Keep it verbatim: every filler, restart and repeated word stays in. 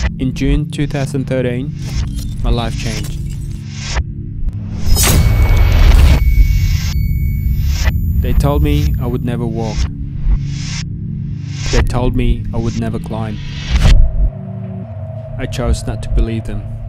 In June two thousand thirteen, my life changed. They told me I would never walk. They told me I would never climb. I chose not to believe them.